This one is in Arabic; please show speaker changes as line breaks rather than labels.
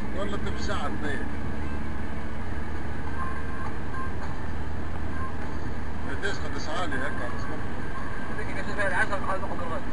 والله انت بالساعة 2 تسعة لي هيك على اسمه.
بدك تشوف هاي 10 دقائق باخذ الرد.